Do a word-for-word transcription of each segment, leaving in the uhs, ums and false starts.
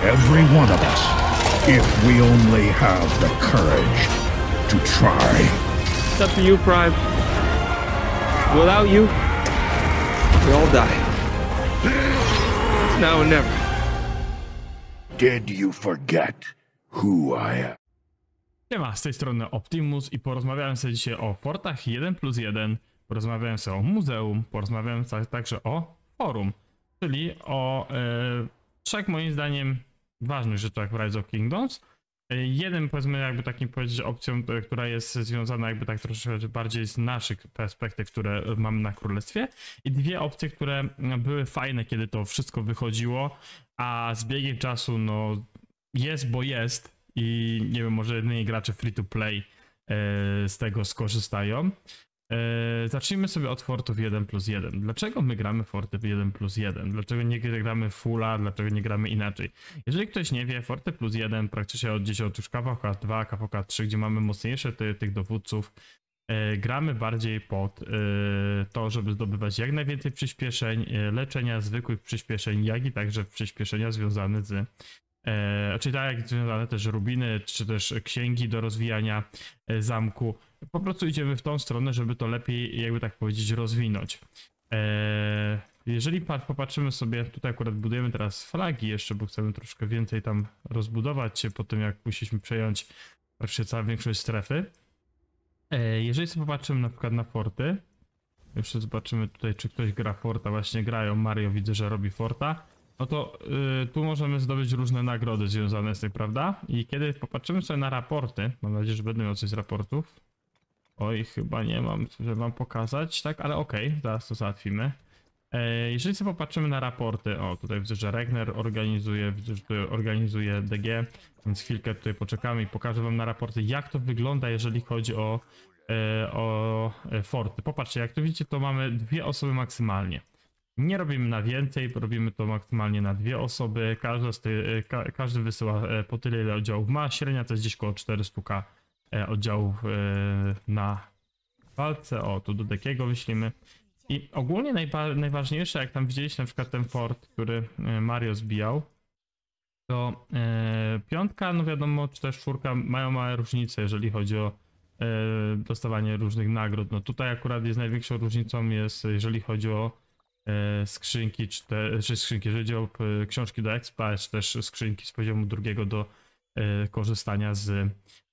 Every one of us, if we only have the courage to try. It's up to you, Prime. Without you, we all die. It's now or never. Did you forget who I am? Siema, z tej strony Optimus i porozmawiałem sobie dzisiaj o Fortach jeden plus jeden, porozmawiałem sobie o muzeum, porozmawiałem sobie także o forum, czyli o e, trzech moim zdaniem ważnych rzeczach w Rise of Kingdoms. E, jeden, powiedzmy, jakby takim powiedzieć opcją, e, która jest związana jakby tak troszeczkę bardziej z naszych perspektyw, które mamy na królestwie, i dwie opcje, które były fajne, kiedy to wszystko wychodziło, a z biegiem czasu no jest, bo jest. I nie wiem, może jedynie gracze free to play e, z tego skorzystają. E, zacznijmy sobie od Fortów jeden plus jeden. Dlaczego my gramy Forty jeden plus jeden? Dlaczego nie gramy fulla? Dlaczego nie gramy inaczej? Jeżeli ktoś nie wie, Forty plus jeden praktycznie od dzieci od już K V K dwa, K V K trzy, gdzie mamy mocniejsze ty, tych dowódców, e, gramy bardziej pod e, to, żeby zdobywać jak najwięcej przyspieszeń, e, leczenia, zwykłych przyspieszeń, jak i także przyspieszenia związane z E, czyli tak jak związane też rubiny, czy też księgi do rozwijania e, zamku. Po prostu idziemy w tą stronę, żeby to lepiej, jakby tak powiedzieć, rozwinąć. E, jeżeli popatrzymy sobie, tutaj akurat budujemy teraz flagi jeszcze, bo chcemy troszkę więcej tam rozbudować się po tym, jak musieliśmy przejąć praktycznie całą większość strefy. E, jeżeli sobie popatrzymy na przykład na forty, jeszcze zobaczymy tutaj, czy ktoś gra forta, właśnie grają, Mario widzę, że robi forta. No to y, tu możemy zdobyć różne nagrody związane z tym, prawda? I kiedy popatrzymy sobie na raporty, mam nadzieję, że będę miał coś z raportów. Oj, chyba nie mam, żeby wam pokazać, tak? Ale okej, okay, zaraz to załatwimy. E, jeżeli sobie popatrzymy na raporty, o tutaj widzę, że Regner organizuje, widzę, że tutaj organizuje D G, więc chwilkę tutaj poczekamy i pokażę wam na raporty, jak to wygląda, jeżeli chodzi o, e, o forty. Popatrzcie, jak tu widzicie, to mamy dwie osoby maksymalnie. Nie robimy na więcej, robimy to maksymalnie na dwie osoby. Każda z ty, ka, każdy wysyła po tyle, ile oddziałów ma. Średnia to jest gdzieś około czterysta oddziałów na walce. O, tu do takiego wyślimy. I ogólnie najwa najważniejsze, jak tam widzieliście na przykład ten fort, który Mario zbijał, to e, piątka, no wiadomo, czy też czwórka mają małe różnice, jeżeli chodzi o e, dostawanie różnych nagród. No tutaj akurat jest największą różnicą, jest jeżeli chodzi o skrzynki, czy, te, czy skrzynki, jeżeli chodzi o książki do expa, czy też skrzynki z poziomu drugiego do e, korzystania z e,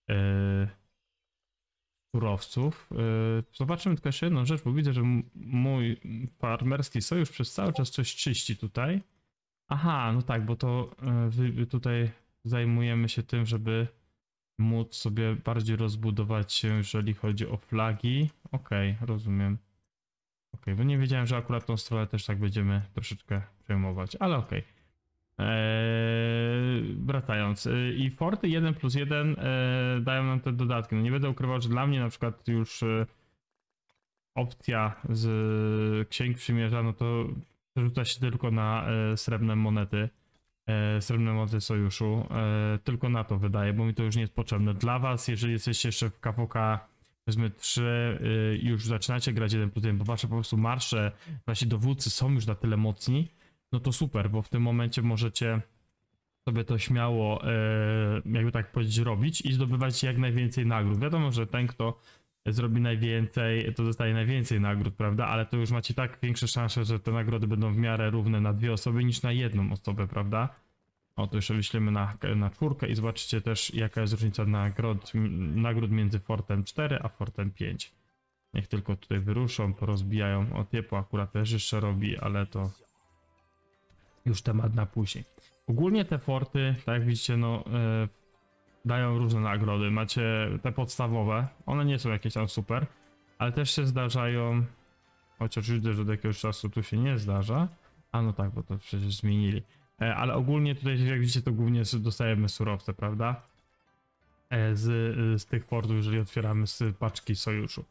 surowców. E, zobaczymy tylko jeszcze jedną rzecz, bo widzę, że mój farmerski sojusz przez cały czas coś czyści tutaj. Aha, no tak, bo to e, wy, tutaj zajmujemy się tym, żeby móc sobie bardziej rozbudować się, jeżeli chodzi o flagi. Okej, okay, rozumiem. Okej, okay, bo nie wiedziałem, że akurat tą stronę też tak będziemy troszeczkę przejmować, ale okej. Okay. Eee, wracając, i Forty jeden plus jeden e, dają nam te dodatki. No nie będę ukrywał, że dla mnie na przykład już e, opcja z Księg Przymierza, no to przerzuca się tylko na e, srebrne monety, e, srebrne monety sojuszu. E, tylko na to wydaje, bo mi to już nie jest potrzebne. Dla was, jeżeli jesteście jeszcze w K V K powiedzmy trzy, y, już zaczynacie grać jeden plus jeden, bo wasze po prostu marsze, wasi dowódcy są już na tyle mocni, no to super, bo w tym momencie możecie sobie to śmiało, y, jakby tak powiedzieć, robić i zdobywać jak najwięcej nagród. Wiadomo, że ten, kto zrobi najwięcej, to dostaje najwięcej nagród, prawda? Ale to już macie tak większe szanse, że te nagrody będą w miarę równe na dwie osoby niż na jedną osobę, prawda? O, to jeszcze wyślemy na, na czwórkę i zobaczycie też, jaka jest różnica nagród, nagród między Fortem cztery a Fortem pięć. Niech tylko tutaj wyruszą, porozbijają. O, Tiepło akurat też jeszcze robi, ale to już temat na później. Ogólnie te forty, tak jak widzicie, no yy, dają różne nagrody. Macie te podstawowe, one nie są jakieś tam super, ale też się zdarzają, chociaż widzę, że od jakiegoś czasu tu się nie zdarza. A no tak, bo to przecież zmienili. Ale ogólnie tutaj, jak widzicie, to głównie dostajemy surowce, prawda? Z, z tych fortów, jeżeli otwieramy z paczki sojuszu.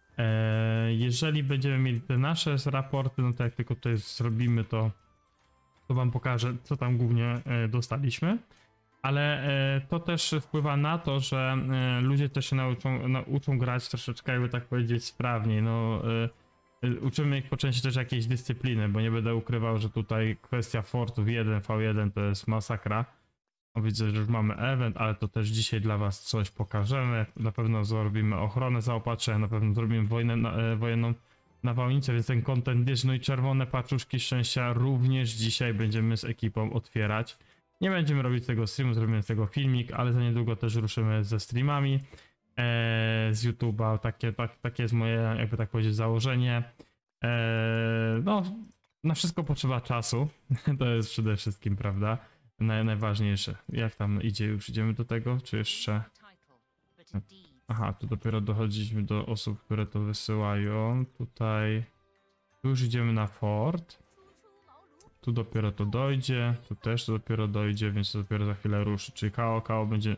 Jeżeli będziemy mieli te nasze raporty, no to jak tylko tutaj zrobimy, to, to wam pokażę, co tam głównie dostaliśmy. Ale to też wpływa na to, że ludzie też się nauczą, nauczą grać troszeczkę, jakby tak powiedzieć, sprawniej. No, uczymy ich po części też jakiejś dyscypliny, bo nie będę ukrywał, że tutaj kwestia fortów jeden V jeden to jest masakra. O, widzę, że już mamy event, ale to też dzisiaj dla was coś pokażemy. Na pewno zrobimy ochronę zaopatrzenia, na pewno zrobimy wojnę na, e, wojenną nawałnicę, więc ten content jest. No i czerwone paczuszki szczęścia również dzisiaj będziemy z ekipą otwierać. Nie będziemy robić tego streamu, zrobimy z tego filmik, ale za niedługo też ruszymy ze streamami e, z YouTube'a. Takie, tak, takie jest moje, jakby tak powiedzieć, założenie. E, no, na wszystko potrzeba czasu. To jest przede wszystkim, prawda? Naj, najważniejsze. Jak tam idzie? Już idziemy do tego, czy jeszcze? Aha, tu dopiero dochodziliśmy do osób, które to wysyłają. Tutaj... Tu już idziemy na fort. Tu dopiero to dojdzie. Tu też to dopiero dojdzie, więc to dopiero za chwilę ruszy. Czyli K O K O będzie...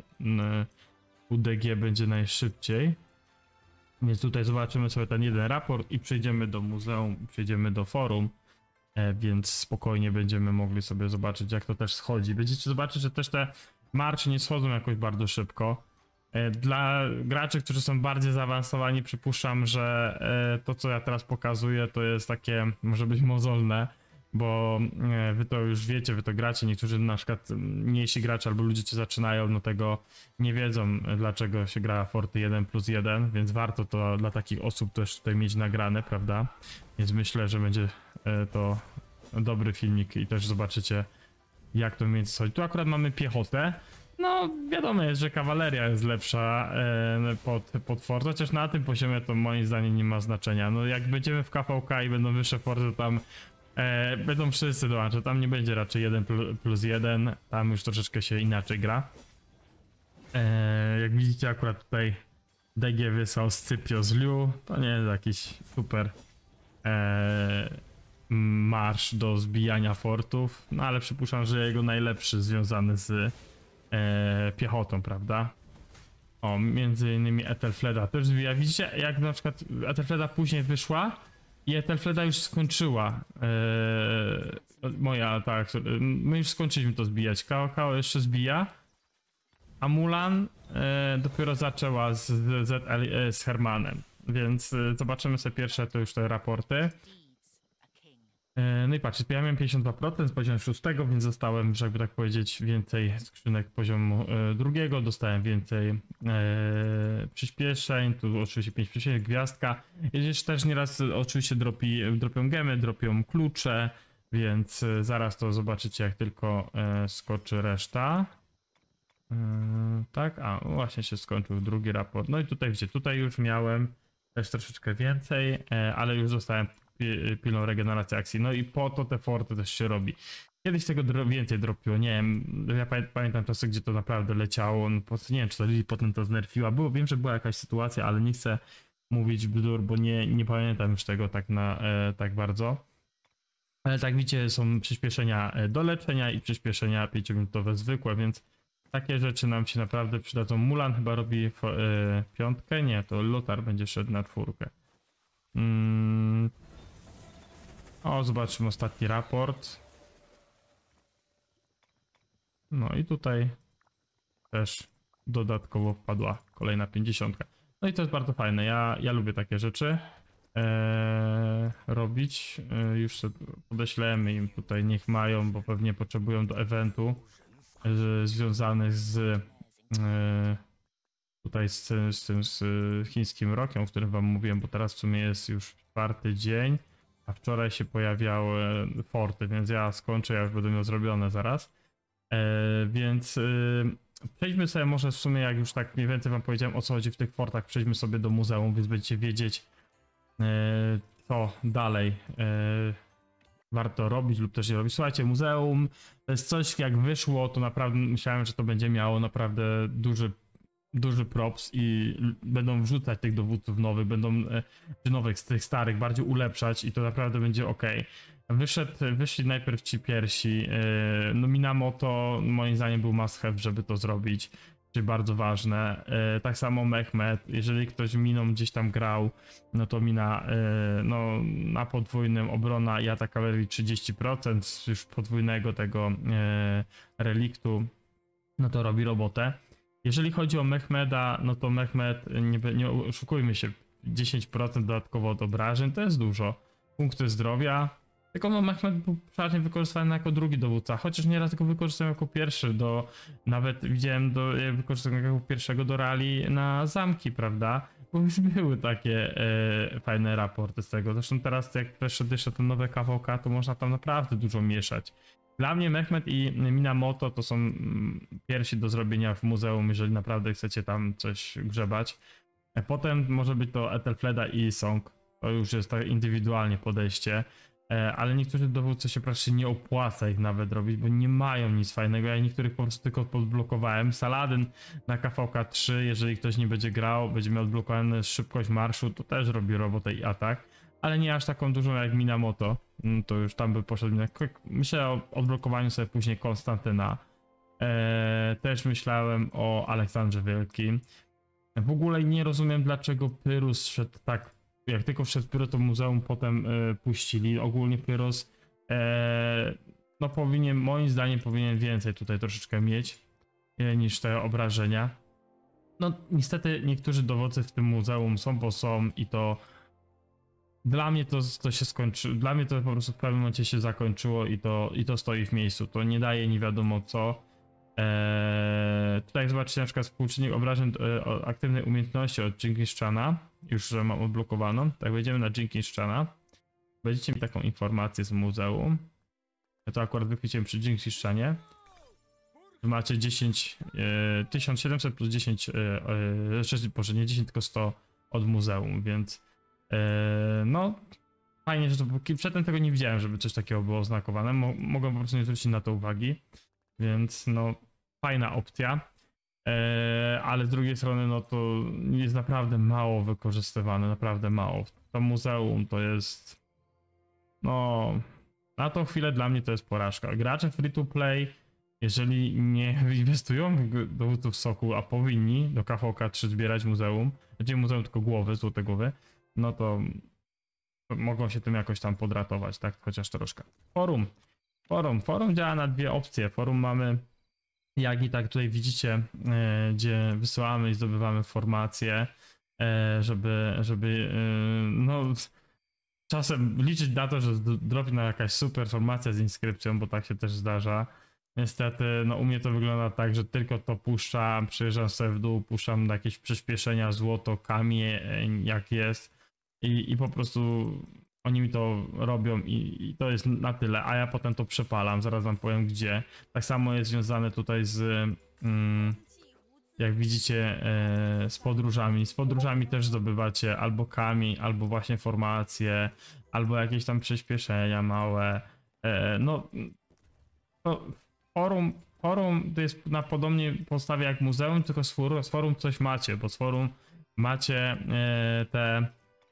U D G będzie najszybciej. Więc tutaj zobaczymy sobie ten jeden raport i przejdziemy do muzeum, przejdziemy do forum. E, więc spokojnie będziemy mogli sobie zobaczyć, jak to też schodzi. Będziecie zobaczyć, że też te marsze nie schodzą jakoś bardzo szybko. E, dla graczy, którzy są bardziej zaawansowani, przypuszczam, że e, to, co ja teraz pokazuję, to jest takie, może być mozolne, bo e, wy to już wiecie, wy to gracie. Niektórzy na przykład mniejsi gracze albo ludzie, co zaczynają, no tego nie wiedzą, dlaczego się gra Forty jeden plus jeden, więc warto to dla takich osób też tutaj mieć nagrane, prawda? Więc myślę, że będzie to dobry filmik i też zobaczycie, jak to mieć chodzi. Tu akurat mamy piechotę. No wiadomo jest, że kawaleria jest lepsza e, pod, pod fort, chociaż na tym poziomie to moim zdaniem nie ma znaczenia. No jak będziemy w K V K i będą wyższe forty, to tam e, będą wszyscy dołączać. Tam nie będzie raczej jeden plus jeden, tam już troszeczkę się inaczej gra. E, jak widzicie, akurat tutaj D G wysłał Scipio z Liu. To nie jest jakiś super e, marsz do zbijania fortów, no ale przypuszczam, że jego najlepszy związany z e, piechotą, prawda? O, między innymi Ethelfleda też zbija. Widzicie, jak na przykład Ethelfleda później wyszła i Ethelfleda już skończyła. E, moja, tak, my już skończyliśmy to zbijać. K O K O jeszcze zbija, a Mulan e, dopiero zaczęła z, z, e, z Hermanem, więc e, zobaczymy sobie pierwsze to już te raporty. No i patrzcie, ja miałem pięćdziesiąt dwa procent z poziomu szóstego, więc dostałem, jakby tak powiedzieć, więcej skrzynek poziomu e, drugiego, dostałem więcej e, przyspieszeń, tu oczywiście pięć przyspieszeń, gwiazdka. Jeśli też nieraz oczywiście dropi, dropią gemy, dropią klucze, więc e, zaraz to zobaczycie, jak tylko e, skoczy reszta. E, tak, a właśnie się skończył drugi raport. No i tutaj widzicie, tutaj już miałem też troszeczkę więcej, e, ale już dostałem pilną regenerację akcji. No i po to te forty też się robi. Kiedyś tego dro więcej dropiło, nie wiem, ja pamię pamiętam czasy, gdzie to naprawdę leciało, no, po, nie wiem, czy to Lili potem to znerfiła, było, wiem, że była jakaś sytuacja, ale nie chcę mówić bzdur, bo nie, nie pamiętam już tego tak na e, tak bardzo. Ale tak widzicie, są przyspieszenia do leczenia i przyspieszenia pięciominutowe zwykłe, więc takie rzeczy nam się naprawdę przydadzą. Mulan chyba robi e, piątkę, nie, to Lothar będzie szedł na czwórkę. Mm. O, zobaczymy ostatni raport. No i tutaj też dodatkowo wpadła kolejna pięćdziesiątka. No i to jest bardzo fajne. Ja, ja lubię takie rzeczy e, robić. E, już sobie podeślemy im tutaj, niech mają, bo pewnie potrzebują do eventu e, związanych z e, tutaj z, z tym z chińskim rokiem, o którym wam mówiłem, bo teraz w sumie jest już czwarty dzień. A wczoraj się pojawiały forty, więc ja skończę, ja już będę miał zrobione zaraz. E, więc e, przejdźmy sobie może w sumie, jak już tak mniej więcej wam powiedziałem, o co chodzi w tych fortach, przejdźmy sobie do muzeum, więc będziecie wiedzieć, e, co dalej e, warto robić lub też nie robić. Słuchajcie, muzeum to jest coś, jak wyszło, to naprawdę myślałem, że to będzie miało naprawdę duży duży props i będą wrzucać tych dowódców nowych, będą czy nowych z tych starych bardziej ulepszać i to naprawdę będzie ok. Wyszedł, wyszli najpierw ci pierwsi, no Minamoto moim zdaniem był must have, żeby to zrobić, czyli bardzo ważne. Tak samo Mehmet, jeżeli ktoś Miną gdzieś tam grał, no to Mina no, na podwójnym obrona i atak kawalerii trzydzieści procent już podwójnego tego reliktu, no to robi robotę. Jeżeli chodzi o Mehmeda, no to Mehmed, nie, nie oszukujmy się, dziesięć procent dodatkowo od obrażeń to jest dużo. Punkty zdrowia, Tylko no Mehmed był przeważnie wykorzystany jako drugi dowódca, chociaż nieraz go wykorzystałem jako pierwszy do, nawet widziałem do, wykorzystałem jako pierwszego do rally na zamki, prawda? Bo już były takie e, fajne raporty z tego. Zresztą teraz jak przeszedł jeszcze to nowe K V K, to można tam naprawdę dużo mieszać. Dla mnie Mehmed i Minamoto to są mm, pierwsi do zrobienia w muzeum, jeżeli naprawdę chcecie tam coś grzebać. A potem może być to Ethelfleda i Song. To już jest tak indywidualnie podejście. Ale niektórzy dowódcy się proszę nie opłaca ich nawet robić, bo nie mają nic fajnego. Ja niektórych po prostu tylko podblokowałem. Saladyn na K V K trzy, jeżeli ktoś nie będzie grał, będzie miał odblokowany szybkość marszu, to też robi robotę i atak. Ale nie aż taką dużą jak Minamoto. To już tam by poszedł. Myślę o odblokowaniu sobie później Konstantyna. Eee, też myślałem o Aleksandrze Wielkim. W ogóle nie rozumiem, dlaczego Pyrrhus szedł tak. Jak tylko wszedł Pyrrhus, to muzeum potem e, puścili. Ogólnie Pyrrhus e, no powinien, moim zdaniem powinien więcej tutaj troszeczkę mieć e, niż te obrażenia. No niestety niektórzy dowodcy w tym muzeum są, bo są i to dla mnie to, to się skończy, dla mnie to po prostu w pewnym momencie się zakończyło i to, i to stoi w miejscu. To nie daje nie wiadomo co. Eee, tutaj zobaczycie na przykład współczynnik obrażeń e, o aktywnej umiejętności od Jenkins Chana. Już że mam odblokowaną. Tak, wejdziemy na Jenkins Chana. Będziecie mi taką informację z muzeum. Ja to akurat wychwyciłem przy Jenkins Chanie. Macie dziesięć, e, tysiąc siedemset plus dziesięć, e, e, sześć, boże nie dziesięć tylko sto od muzeum, więc e, no fajnie, że to przedtem tego nie widziałem, żeby coś takiego było oznakowane. Mo mogłem po prostu nie zwrócić na to uwagi. Więc no, fajna opcja, eee, ale z drugiej strony no to jest naprawdę mało wykorzystywane, naprawdę mało. To muzeum to jest, no, na tą chwilę dla mnie to jest porażka. Gracze free to play, jeżeli nie inwestują w dowódców soku, a powinni do K V K trzy zbierać muzeum, znaczy muzeum tylko głowy, złote głowy, no to mogą się tym jakoś tam podratować, tak, chociaż troszkę. Forum. Forum. Forum działa na dwie opcje. Forum mamy, jak i tak tutaj widzicie, e, gdzie wysyłamy i zdobywamy formacje, e, żeby, żeby e, no czasem liczyć na to, że dropi na jakaś super formacja z inskrypcją, bo tak się też zdarza. Niestety, no u mnie to wygląda tak, że tylko to puszczam, przyjeżdżam sobie w dół, puszczam jakieś przyspieszenia, złoto, kamień, jak jest i, i po prostu oni mi to robią i, i to jest na tyle, a ja potem to przepalam, zaraz wam powiem gdzie. Tak samo jest związane tutaj z, mm, jak widzicie, e, z podróżami. Z podróżami też zdobywacie albo kamień, albo właśnie formacje, albo jakieś tam przyspieszenia małe. E, no, to forum, forum to jest na podobnie podstawie jak muzeum, tylko z forum, z forum coś macie, bo z forum macie e, te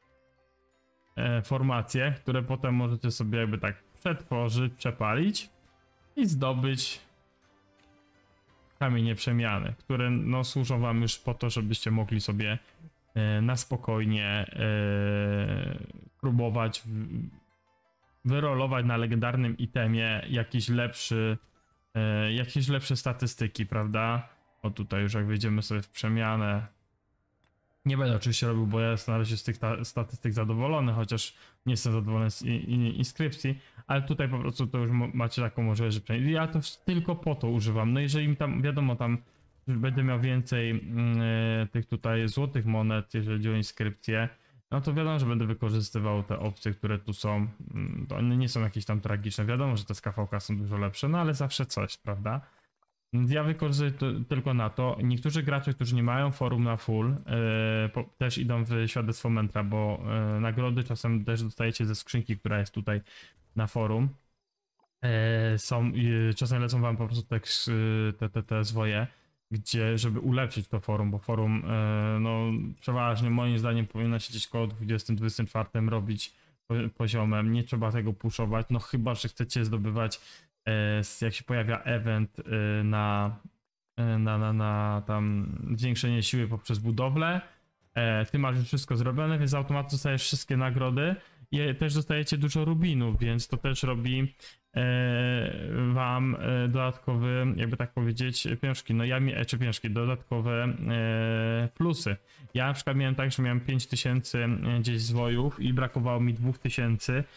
formacje, które potem możecie sobie jakby tak przetworzyć, przepalić i zdobyć kamienie przemiany, które no służą wam już po to, żebyście mogli sobie e, na spokojnie e, próbować w, wyrolować na legendarnym itemie jakiś lepszy, e, jakieś lepsze statystyki, prawda? O tutaj już jak wejdziemy sobie w przemianę, nie będę oczywiście robił, bo ja jestem na razie z tych statystyk zadowolony, chociaż nie jestem zadowolony z inskrypcji, ale tutaj po prostu to już macie taką możliwość, że przynajmniej ja to tylko po to używam. No jeżeli mi tam, wiadomo, tam już będę miał więcej yy, tych tutaj złotych monet, jeżeli chodzi o inskrypcję, no to wiadomo, że będę wykorzystywał te opcje, które tu są. Yy, to one nie są jakieś tam tragiczne, wiadomo, że te z K V K są dużo lepsze, no ale zawsze coś, prawda? Ja wykorzystuję to tylko na to. Niektórzy gracze, którzy nie mają forum na full, yy, po, też idą w świadectwo mentra, bo yy, nagrody czasem też dostajecie ze skrzynki, która jest tutaj na forum. Yy, są, yy, czasem lecą wam po prostu te, yy, te, te, te zwoje, gdzie, żeby ulepszyć to forum, bo forum yy, no przeważnie moim zdaniem powinno się gdzieś koło dwudziestym dwudziestym czwartym robić poziomem. Nie trzeba tego puszować, no chyba, że chcecie zdobywać jak się pojawia event na, na, na, na tam zwiększenie siły poprzez budowlę, ty masz już wszystko zrobione, więc automatycznie dostajesz wszystkie nagrody i też dostajecie dużo rubinów, więc to też robi wam dodatkowy, jakby tak powiedzieć, pieniążki, no ja mi, czy pieniążki, dodatkowe plusy. Ja na przykład miałem tak, że miałem pięć tysięcy gdzieś zwojów i brakowało mi dwa tysiące,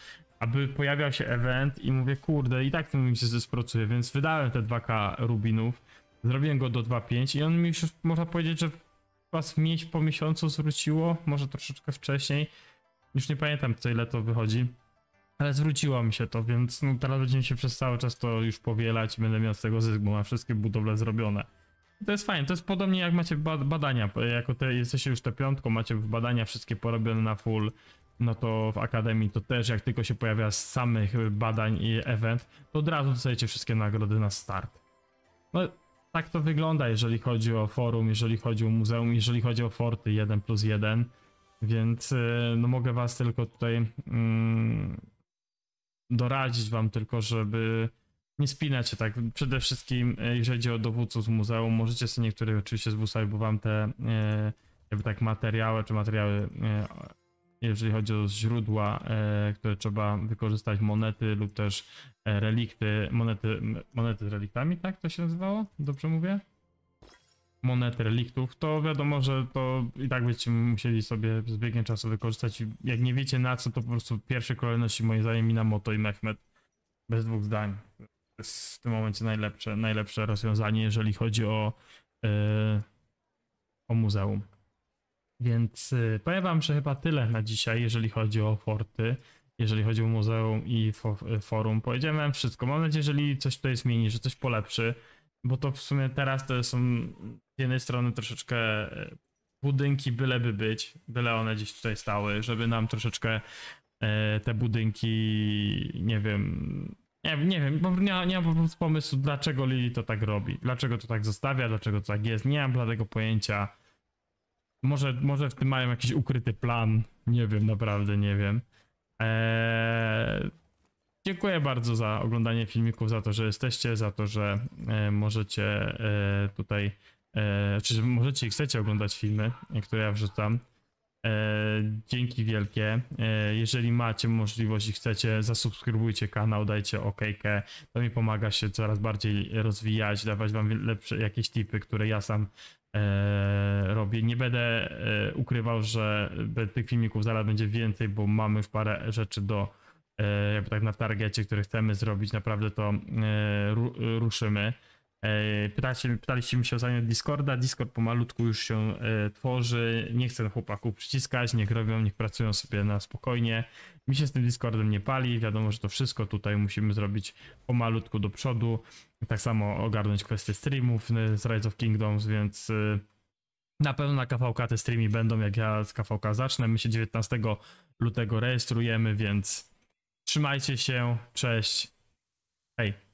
aby pojawiał się event i mówię, kurde, i tak to mi się zespracuje, więc wydałem te dwa ka rubinów, zrobiłem go do dwa pięć i on mi już, można powiedzieć, że was mieć po miesiącu zwróciło, może troszeczkę wcześniej, już nie pamiętam co ile to wychodzi, ale zwróciło mi się to, więc no, teraz będziemy się przez cały czas to już powielać i będę miał z tego zysk, bo mam wszystkie budowle zrobione. To jest fajne, to jest podobnie jak macie badania, jako te, jesteście już te piątką, macie badania wszystkie porobione na full, no to w Akademii to też jak tylko się pojawia z samych badań i event, to od razu dostajecie wszystkie nagrody na start. No tak to wygląda, jeżeli chodzi o forum, jeżeli chodzi o muzeum, jeżeli chodzi o forty jeden plus jeden, więc no mogę was tylko tutaj mm, doradzić wam tylko, żeby nie spinać się tak. Przede wszystkim jeżeli chodzi o dowódców z muzeum, możecie sobie niektórych oczywiście zbusać, bo wam te e, jakby tak materiały, czy materiały e, jeżeli chodzi o źródła, e, które trzeba wykorzystać, monety lub też e, relikty, monety, monety z reliktami, tak to się nazywało? Dobrze mówię? Monety reliktów, to wiadomo, że to i tak będziecie musieli sobie z biegiem czasu wykorzystać. Jak nie wiecie na co, to po prostu w pierwszej kolejności moim zdaniem Minamoto i Mehmet. Bez dwóch zdań. To jest w tym momencie najlepsze, najlepsze rozwiązanie, jeżeli chodzi o, yy, o muzeum. Więc yy, powiem wam, że chyba tyle na dzisiaj, jeżeli chodzi o forty, jeżeli chodzi o muzeum i fo forum. Powiedziałem wam wszystko. Mam nadzieję, że jeżeli coś tutaj zmieni, że coś polepszy, bo to w sumie teraz to są z jednej strony troszeczkę budynki byleby być, byle one gdzieś tutaj stały, żeby nam troszeczkę e, te budynki, nie wiem, nie, nie wiem, bo nie, nie mam po prostu pomysłu, dlaczego Lili to tak robi, dlaczego to tak zostawia, dlaczego to tak jest, nie mam bladego pojęcia. Może, może w tym mają jakiś ukryty plan, nie wiem, naprawdę nie wiem. Eee... Dziękuję bardzo za oglądanie filmików, za to, że jesteście, za to, że e, możecie e, tutaj, e, czy możecie i chcecie oglądać filmy, które ja wrzucam. E, dzięki wielkie. E, jeżeli macie możliwość i chcecie, zasubskrybujcie kanał, dajcie okejkę. To mi pomaga się coraz bardziej rozwijać, dawać wam lepsze jakieś tipy, które ja sam e, robię. Nie będę e, ukrywał, że tych filmików zaraz będzie więcej, bo mamy już parę rzeczy do jakby tak na targecie, który chcemy zrobić, naprawdę to ru, ruszymy. Pytacie, pytaliście mi się o zdanie Discorda. Discord pomalutku już się tworzy. Nie chcę chłopaków przyciskać, niech robią, niech pracują sobie na spokojnie. Mi się z tym Discordem nie pali. Wiadomo, że to wszystko tutaj musimy zrobić pomalutku do przodu. Tak samo ogarnąć kwestię streamów z Rise of Kingdoms, więc na pewno na K V K te streamy będą, jak ja z K V K zacznę. My się dziewiętnastego lutego rejestrujemy, więc trzymajcie się, cześć, hej.